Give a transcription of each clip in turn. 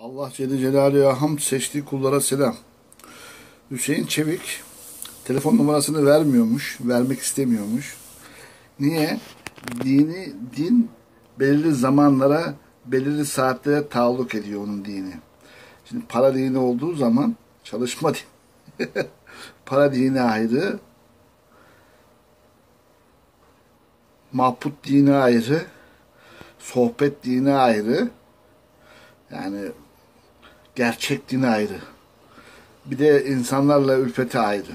Allah Celle Celaluhu'ya hamd, seçtiği kullara selam. Hüseyin Çevik telefon numarasını vermiyormuş, vermek istemiyormuş. Niye? Din belirli zamanlara, belirli saatlere taalluk ediyor onun dini. Şimdi para dini olduğu zaman çalışma dini. Para dini ayrı, mahput dini ayrı, sohbet dini ayrı, yani gerçek dini ayrı. Bir de insanlarla ülfeti ayrı.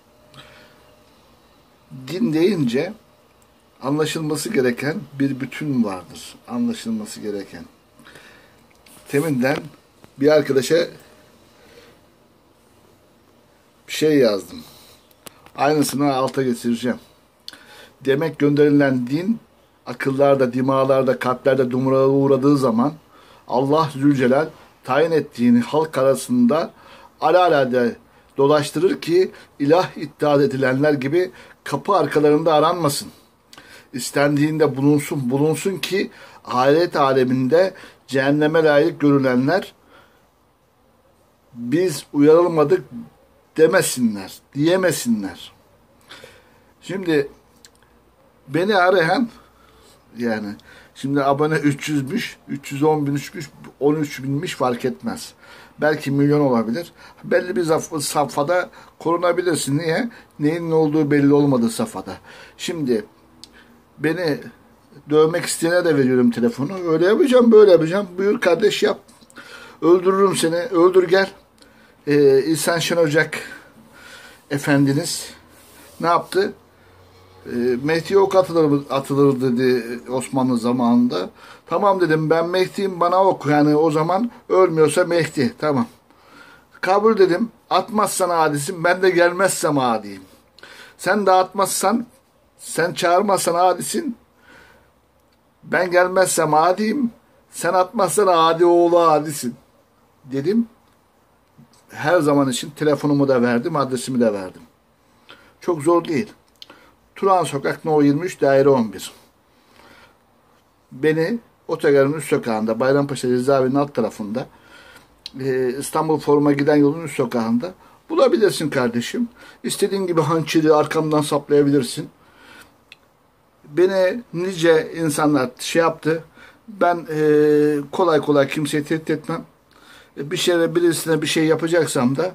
Din deyince anlaşılması gereken bir bütün vardır. Anlaşılması gereken. Teminden bir arkadaşa bir şey yazdım. Aynısını alta getireceğim. Demek gönderilen din akıllarda, dimağlarda, kalplerde dumurağa uğradığı zaman Allah Zülcelal tayin ettiğini halk arasında alelade dolaştırır ki ilah iddia edilenler gibi kapı arkalarında aranmasın. İstendiğinde bulunsun ki ahiret aleminde cehenneme layık görülenler biz uyarılmadık demesinler, diyemesinler. Şimdi beni arayan, yani şimdi abone 300'müş, 310 binmiş, 13 binmiş fark etmez. Belki milyon olabilir. Belli bir safhada korunabilirsin. Niye? Neyin ne olduğu belli olmadığı safhada. Şimdi beni dövmek isteyene de veriyorum telefonu. Öyle yapacağım, böyle yapacağım. Buyur kardeş yap. Öldürürüm seni. Öldür gel. İhsan Şenocak Efendiniz ne yaptı? Mehdi'ye ok atılır dedi Osmanlı zamanında. Tamam dedim, ben Mehdi'yim, bana ok. Yani o zaman ölmüyorsa Mehdi. Tamam. Kabul dedim. Atmazsan adisin, ben de gelmezsem adiyim. Sen de atmazsan, sen çağırmazsan adisin, ben gelmezsem adiyim. Sen atmazsan adi oğlu adisin dedim. Her zaman için telefonumu da verdim, adresimi de verdim. Çok zor değil. Turan Sokak No 23 Daire 11. Beni otogarın üst sokağında, Bayrampaşa Cezaevi'nin alt tarafında, İstanbul Forum'a giden yolun üst sokağında bulabilirsin kardeşim. İstediğin gibi hançeri arkamdan saplayabilirsin. Beni nice insanlar şey yaptı. Ben kolay kolay kimseyi tehdit etmem. Birisine bir şey yapacaksam da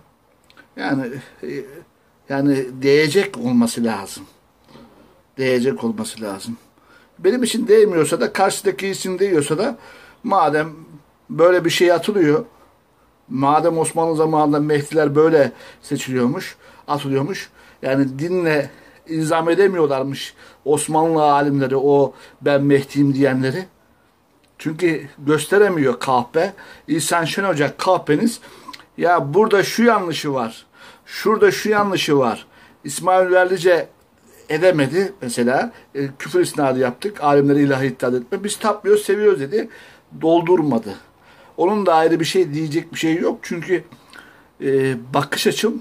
yani değecek olması lazım. Değecek olması lazım. Benim için değmiyorsa da, karşıdaki için değiyorsa da, madem böyle bir şey atılıyor, madem Osmanlı zamanında Mehdiler böyle seçiliyormuş, atılıyormuş, yani dinle ilzam edemiyorlarmış Osmanlı alimleri o ben Mehdi'yim diyenleri. Çünkü gösteremiyor kahpe. İhsan Şenocak kahpeniz, ya burada şu yanlışı var, şurada şu yanlışı var. İsmail Verlice edemedi mesela. Küfür isnadı yaptık. Alimleri ilahi iddia etme. Biz tapmıyoruz, seviyoruz dedi. Doldurmadı. Onun da ayrı bir şey diyecek bir şey yok. Çünkü bakış açım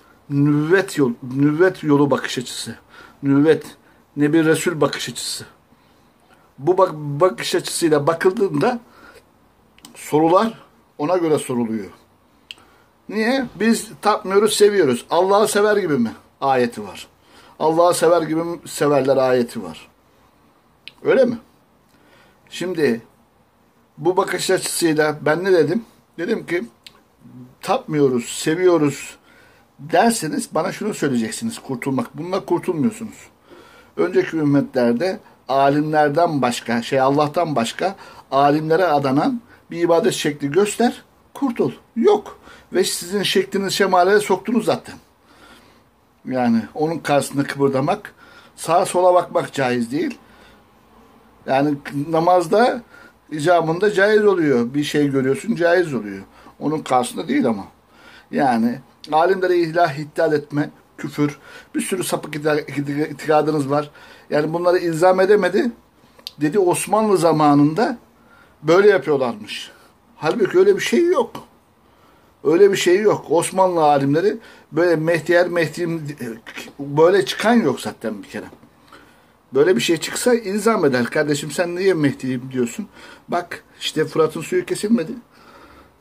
nüvvet yolu bakış açısı. Nüvvet, Nebi Resul bakış açısı. Bu bakış açısıyla bakıldığında sorular ona göre soruluyor. Niye? Biz tapmıyoruz, seviyoruz. Allah'ı sever gibi mi? Ayeti var. Allah'ı sever gibi mi severler ayeti var. Öyle mi? Şimdi bu bakış açısıyla ben ne dedim? Dedim ki tapmıyoruz, seviyoruz derseniz bana şunu söyleyeceksiniz kurtulmak. Bununla kurtulmuyorsunuz. Önceki ümmetlerde alimlerden başka, Allah'tan başka alimlere adanan bir ibadet şekli göster, kurtul. Yok. Ve sizin şekliniz şemaleye soktunuz zaten. Yani onun karşısında kıpırdamak, sağa sola bakmak caiz değil. Yani namazda icabında caiz oluyor. Bir şey görüyorsun, caiz oluyor. Onun karşısında değil ama. Yani alimlere ilah iddia etme, küfür, bir sürü sapık itikadınız var. Yani bunları ilzam edemedi. Dedi Osmanlı zamanında böyle yapıyorlarmış. Halbuki öyle bir şey yok. Öyle bir şey yok. Osmanlı alimleri böyle Mehdi'yim böyle çıkan yok zaten bir kere. Böyle bir şey çıksa ilzam eder. Kardeşim sen niye Mehdi'yim diyorsun? Bak işte Fırat'ın suyu kesilmedi.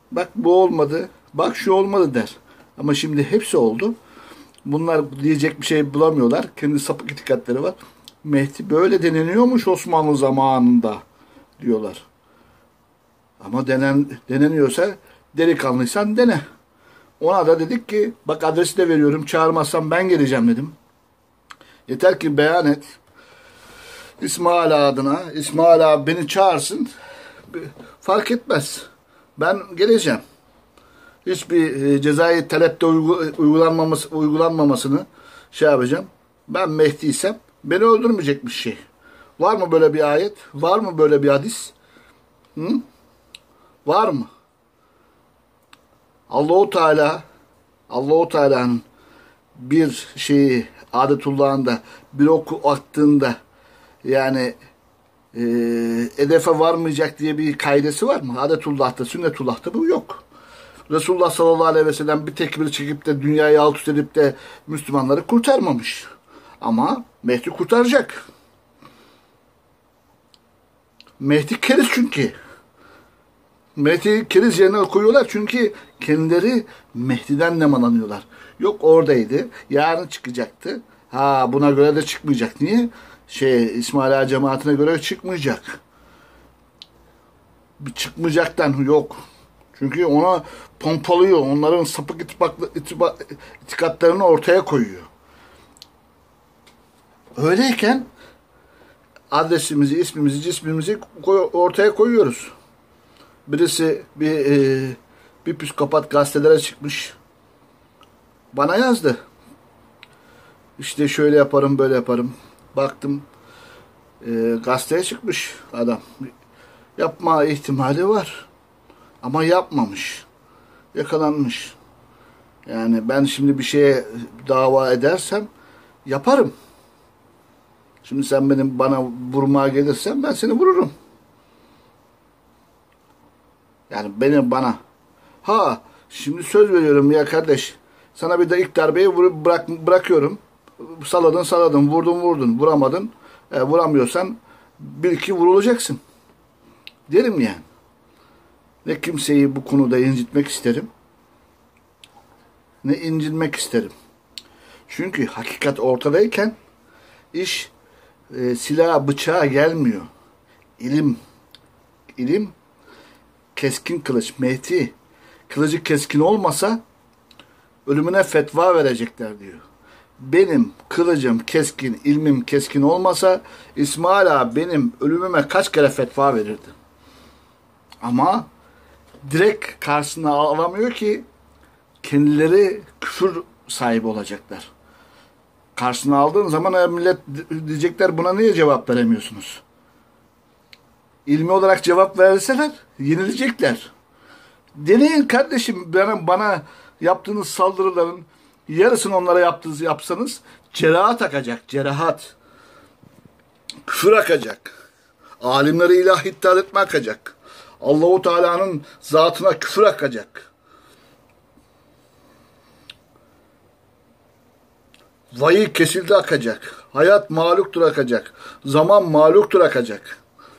Bak bu olmadı. Bak şu olmadı der. Ama şimdi hepsi oldu. Bunlar diyecek bir şey bulamıyorlar. Kendi sapık itikatları var. Mehdi böyle deneniyormuş Osmanlı zamanında diyorlar. Ama deneniyorsa delikanlıysan dene. Ona da dedik ki bak adresi de veriyorum. Çağırmazsan ben geleceğim dedim. Yeter ki beyan et. İsmail adına. İsmail abi beni çağırsın. Fark etmez. Ben geleceğim. Hiçbir cezai talepte uygulanmamasını şey yapacağım. Ben Mehdi'ysem beni öldürmeyecek bir şey. Var mı böyle bir ayet? Var mı böyle bir hadis? Hı? Var mı? Allahu Teala'nın bir şeyi adetullahında bir oku attığında yani hedefe varmayacak diye bir kaidesi var mı? Adetullah'ta, sünnetullah'ta bu yok. Resulullah sallallahu aleyhi ve sellem bir tekbir çekip de dünyayı alt üst edip de Müslümanları kurtarmamış. Ama Mehdi kurtaracak. Mehdi keriz çünkü. Mehdi keriz yerine koyuyorlar çünkü kendileri Mehdi'den nemalanıyorlar. Yok oradaydı, yarın çıkacaktı. Ha buna göre de çıkmayacak. Niye? İsmaila cemaatine göre çıkmayacak. Bir çıkmayacaktan yok. Çünkü ona pompalıyor. Onların sapık itikatlarını ortaya koyuyor. Öyleyken adresimizi, ismimizi, cismimizi ortaya koyuyoruz. Birisi bir psikopat gazetelere çıkmış. Bana yazdı. İşte şöyle yaparım, böyle yaparım. Baktım gazeteye çıkmış adam. Yapma ihtimali var. Ama yapmamış. Yakalanmış. Yani ben şimdi bir şeye dava edersem yaparım. Şimdi sen bana vurmaya gelirsen ben seni vururum. Yani bana. Ha şimdi söz veriyorum ya kardeş. Sana bir de ilk darbeyi bırakıyorum. Saladın, vurdun, vuramadın. Vuramıyorsan bir iki vurulacaksın. Derim yani. Ne kimseyi bu konuda incitmek isterim. Ne incinmek isterim. Çünkü hakikat ortadayken iş silaha bıçağa gelmiyor. İlim keskin kılıç. Mehdi kılıcı keskin olmasa ölümüne fetva verecekler diyor. Benim kılıcım keskin, ilmim keskin olmasa İsmail abi benim ölümüme kaç kere fetva verirdi. Ama direkt karşısına alamıyor ki kendileri küfür sahibi olacaklar. Karşısına aldığın zaman millet diyecekler buna niye cevap veremiyorsunuz? İlmi olarak cevap verseler yenilecekler. Deneyin kardeşim bana yaptığınız saldırıların yarısını onlara yapsanız cerahat akacak. Cerahat. Küfür akacak. Alimleri ilah iddia etme akacak. Allahu Teala'nın zatına küfür akacak. Vahiy kesildi akacak. Hayat mağluktur akacak. Zaman mağluktur akacak.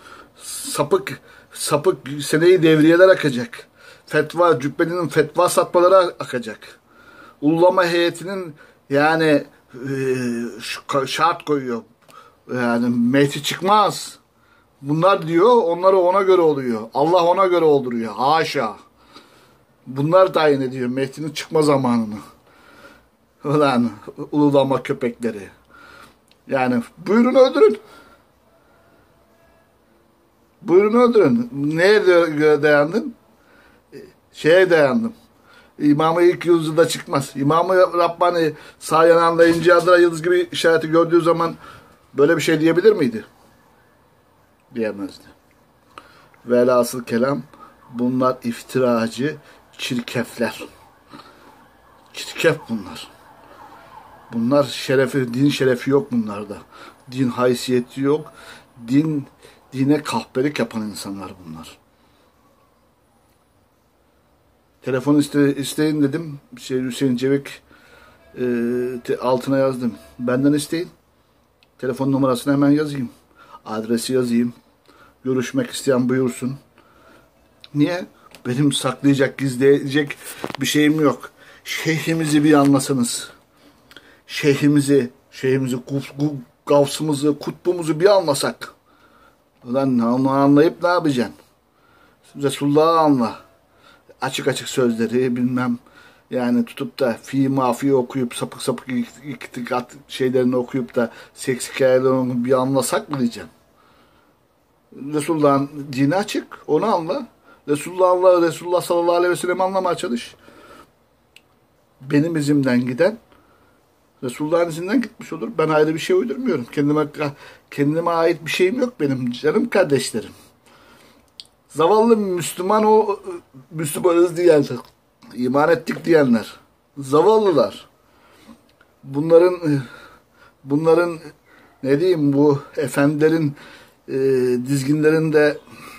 Sapık seneyi devriyeler akacak. Cübbelinin fetva satmaları akacak. Ulama heyetinin yani şart koyuyor. Yani Mehdi çıkmaz. Bunlar diyor, onları ona göre oluyor. Allah ona göre olduruyor. Haşa. Bunlar tayin ediyor Mehdi'nin çıkma zamanını. Ulan ululama köpekleri. Yani buyurun öldürün. Buyurun öldürün. Neye dayandın? Şeye dayandım. İmam-ı ilk yüzyılda çıkmaz. İmam-ı Rabbani sağ yanağında ince adıra yıldız gibi işareti gördüğü zaman böyle bir şey diyebilir miydi? Diyemezdi. Velhasıl kelam bunlar iftiracı çirkefler. Çirkef bunlar. Bunlar din şerefi yok bunlarda. Din haysiyeti yok. Dine kahpelik yapan insanlar bunlar. Telefon isteyin dedim. Hüseyin Cevik altına yazdım. Benden isteyin. Telefon numarasını hemen yazayım. Adresi yazayım. Görüşmek isteyen buyursun. Niye? Benim saklayacak, gizleyecek bir şeyim yok. Şeyhimizi bir anlasanız. Şeyhimizi, gavsımızı, kutbumuzu bir anlasak. Ulan onu anlayıp ne yapacaksın? Resulullah'ı anla. Açık açık sözleri bilmem. Yani tutup da fi mafi okuyup sapık sapık itikat şeylerini okuyup da seks hikayelerini bir anlasak mı diyeceğim. Resulullah'ın dini açık. Onu anla. Resulullah sallallahu aleyhi ve sellem anlamaya çalış. Benim izimden giden Resulullah'ın izinden gitmiş olur. Ben ayrı bir şey uydurmuyorum. Kendime ait bir şeyim yok benim canım kardeşlerim. Zavallı Müslümanız diyenler, iman ettik diyenler, zavallılar. Bunların ne diyeyim bu efendilerin dizginlerinde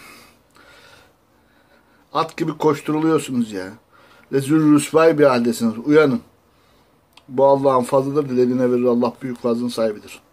at gibi koşturuluyorsunuz ya. Rezil rüsvay bir haldesiniz. Uyanın. Bu Allah'ın fazlıdır. Dilediğine verir. Allah büyük fazlın sahibidir.